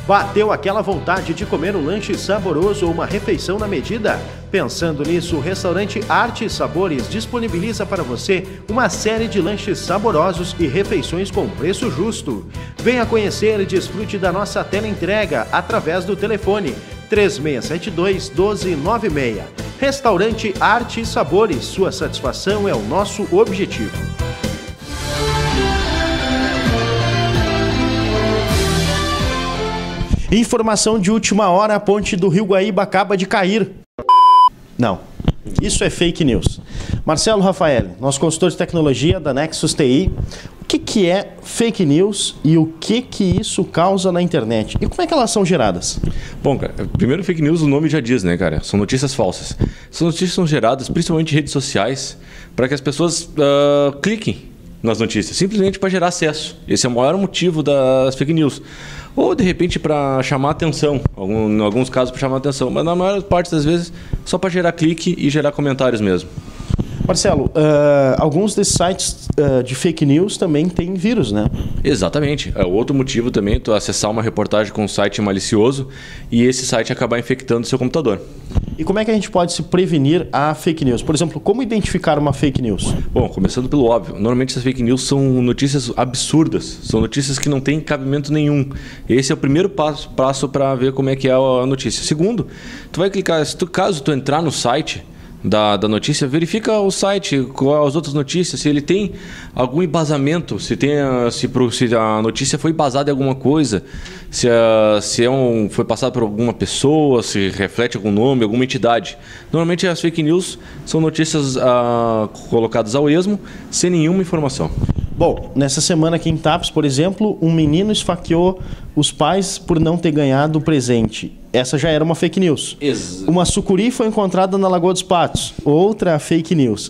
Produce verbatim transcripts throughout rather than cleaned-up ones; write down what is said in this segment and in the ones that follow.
Bateu aquela vontade de comer um lanche saboroso ou uma refeição na medida? Pensando nisso, o restaurante Arte e Sabores disponibiliza para você uma série de lanches saborosos e refeições com preço justo. Venha conhecer e desfrute da nossa teleentrega através do telefone três seis sete dois, um dois nove seis. Restaurante Arte e Sabores, sua satisfação é o nosso objetivo. Informação de última hora, a ponte do Rio Guaíba acaba de cair. Não, isso é fake news. Marcelo Rafael, nosso consultor de tecnologia da Nexus T I, o que, que é fake news e o que, que isso causa na internet? E como é que elas são geradas? Bom, cara, primeiro fake news, o nome já diz, né, cara? São notícias falsas. Essas notícias são geradas principalmente em redes sociais para que as pessoas uh, cliquem nas notícias, simplesmente para gerar acesso. Esse é o maior motivo das fake news. Ou, de repente, para chamar atenção, algum, em alguns casos para chamar atenção, mas na maior parte das vezes só para gerar clique e gerar comentários mesmo. Marcelo, uh, alguns desses sites uh, de fake news também têm vírus, né? Exatamente. É outro motivo também, tu acessar uma reportagem com um site malicioso e esse site acabar infectando o seu computador. E como é que a gente pode se prevenir a fake news? Por exemplo, como identificar uma fake news? Bom, começando pelo óbvio. Normalmente essas fake news são notícias absurdas. São notícias que não têm cabimento nenhum. Esse é o primeiro passo, passo para ver como é que é a notícia. Segundo, tu vai clicar, se tu, caso tu entrar no site Da, da notícia, verifica o site, com as outras notícias, se ele tem algum embasamento, se, tem, se, se a notícia foi embasada em alguma coisa, se, a, se é um, foi passado por alguma pessoa, se reflete algum nome, alguma entidade. Normalmente as fake news são notícias ah, colocadas ao esmo, sem nenhuma informação. Bom, nessa semana aqui em Tapes, por exemplo, um menino esfaqueou os pais por não ter ganhado o presente. Essa já era uma fake news. Ex- Uma sucuri foi encontrada na Lagoa dos Patos. Outra fake news.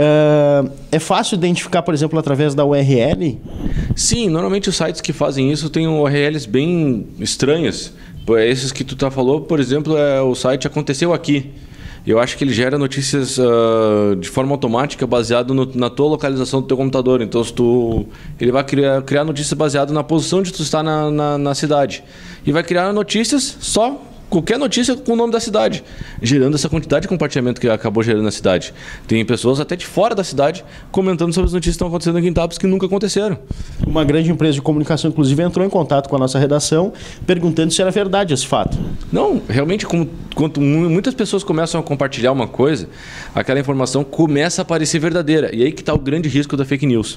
Uh, é fácil identificar, por exemplo, através da U R L? Sim, normalmente os sites que fazem isso têm U R Ls bem estranhas. Esses que tu tá falou, por exemplo, é o site Aconteceu Aqui. Eu acho que ele gera notícias uh, de forma automática baseado no, na tua localização do teu computador. Então, se tu, ele vai criar, criar notícias baseado na posição de tu estar na, na, na cidade. E vai criar notícias só, qualquer notícia com o nome da cidade, gerando essa quantidade de compartilhamento que acabou gerando na cidade. Tem pessoas até de fora da cidade comentando sobre as notícias que estão acontecendo aqui em Tapes que nunca aconteceram. Uma grande empresa de comunicação, inclusive, entrou em contato com a nossa redação perguntando se era verdade esse fato. Não, realmente, como, quando muitas pessoas começam a compartilhar uma coisa, aquela informação começa a parecer verdadeira. E aí que está o grande risco da fake news.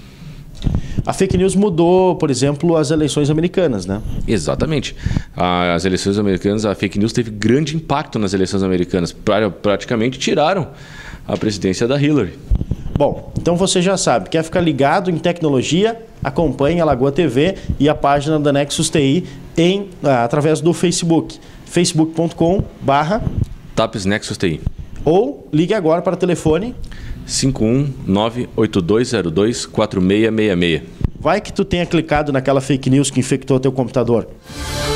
A fake news mudou, por exemplo, as eleições americanas, né? Exatamente. As eleições americanas, a fake news teve grande impacto nas eleições americanas. Pra, praticamente tiraram a presidência da Hillary. Bom, então você já sabe, quer ficar ligado em tecnologia? Acompanhe a Lagoa T V e a página da Nexus T I em, ah, através do Facebook, facebook ponto com barra Tapes Nexus T I. Ou ligue agora para o telefone cinco um nove oito dois zero dois quatro seis seis seis. Vai que tu tenha clicado naquela fake news que infectou teu computador.